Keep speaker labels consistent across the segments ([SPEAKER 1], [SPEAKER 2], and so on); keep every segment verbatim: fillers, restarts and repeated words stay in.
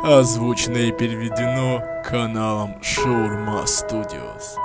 [SPEAKER 1] Озвучено и переведено каналом Шаурма Студиос.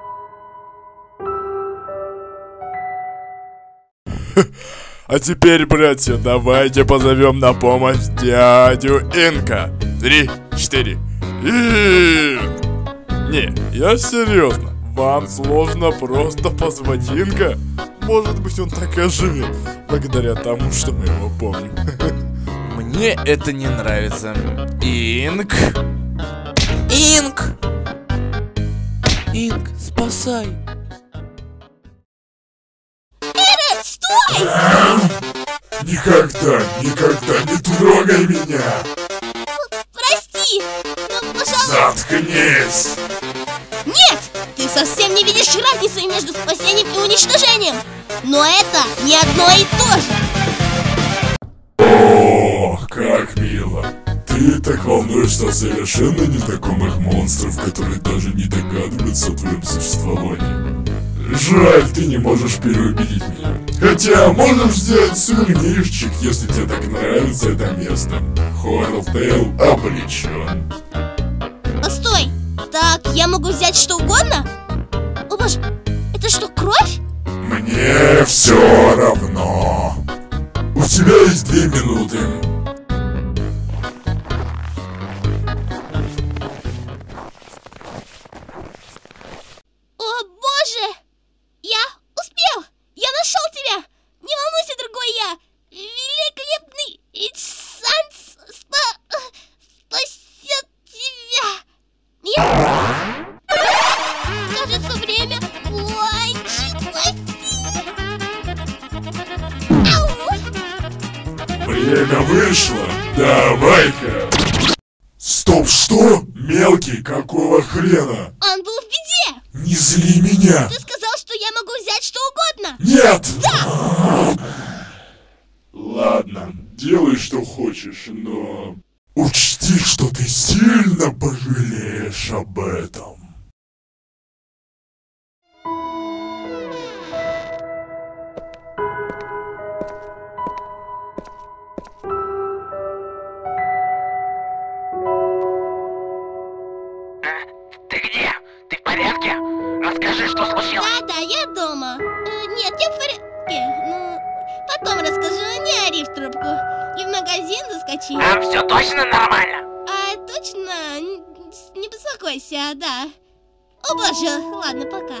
[SPEAKER 1] А теперь, братья, давайте позовем на помощь дядю Инка. Три, четыре. Инк! Не, я серьезно. Вам сложно просто позвать Инка? Может быть, он так и оживет, благодаря тому, что мы его помним. Мне это не нравится. Инк! Инк! Инк, спасай!
[SPEAKER 2] Эрик, стой!
[SPEAKER 3] Никогда, никогда не трогай меня!
[SPEAKER 2] Прости, но, пожалуйста...
[SPEAKER 3] Заткнись!
[SPEAKER 2] Нет! Ты совсем не видишь разницы между спасением и уничтожением! Но это не одно и то же!
[SPEAKER 3] О, как мило! Ты так волнуешься о совершенно незнакомых монстров, которые даже не догадываются о твоем существовании. Жаль, ты не можешь переубедить меня. Хотя можешь сделать сувенирчик, если тебе так нравится это место. Хорнтейл обречен.
[SPEAKER 2] Постой! Так, я могу взять что угодно? О боже, это что, кровь?
[SPEAKER 3] Мне все равно. У тебя есть две минуты.
[SPEAKER 2] О боже! Я успел! Я нашел тебя! Не волнуйся, другой я! Великолепный Итсанс спа... спасет тебя! Я... Кажется, время кончилось! Ау!
[SPEAKER 3] Время вышло. Давай-ка. Стоп, что? Мелкий, какого хрена?
[SPEAKER 2] Он был в беде!
[SPEAKER 3] Не зли меня.
[SPEAKER 2] Ты сказал, что я могу взять что угодно!
[SPEAKER 3] Нет!
[SPEAKER 2] Да!
[SPEAKER 3] Ладно, делай, что хочешь, но... Учти, что ты сильно пожалеешь об этом.
[SPEAKER 4] Ты где? Ты в порядке? Расскажи, что случилось.
[SPEAKER 2] Да, да, я дома. Э, нет, я в порядке. Ну, потом расскажу, не ори в трубку. И в магазин заскочи.
[SPEAKER 4] Там все точно нормально?
[SPEAKER 2] А, точно? Н- Не беспокойся, да. О боже, ладно, пока.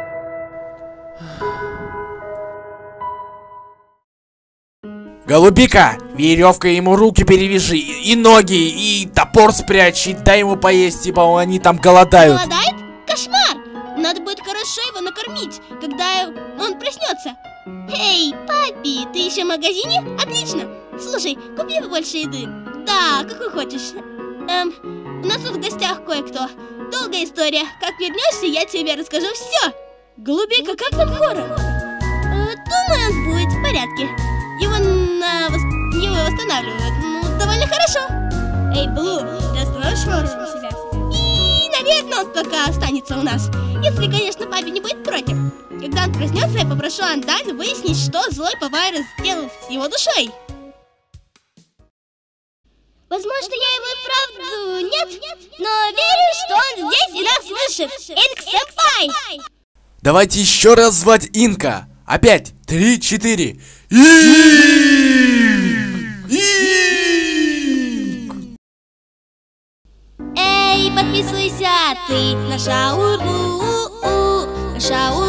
[SPEAKER 1] Голубика, веревкой ему руки перевяжи, и ноги, и топор спрячь, и дай ему поесть, типа они там голодают.
[SPEAKER 2] Голодает? Кошмар! Надо будет хорошо его накормить, когда он проснется. Эй, папи, ты еще в магазине? Отлично! Слушай, купи побольше еды. Да, какой хочешь. Эм, у нас тут в гостях кое-кто. Долгая история. Как вернешься, я тебе расскажу все. Голубика, как там хоррор? Э, думаю, он будет в порядке. Его, на... вос- его восстанавливают. Ну, довольно хорошо. Эй, Блу, ты оставишь хоррор у себя? И, наверное, он пока останется у нас. Если, конечно, папе не будет против. Когда он проснется, я попрошу Андайна выяснить, что злой Папайрус сделал с его душой. Возможно, я его и правду нет, но верю, что он здесь и нас слышит. Инк-сэмпай!
[SPEAKER 1] Давайте еще раз звать Инка. Опять. Три, четыре. Инк! Инк!
[SPEAKER 2] Эй, подписывайся ты на Шаурму, на Шаурму.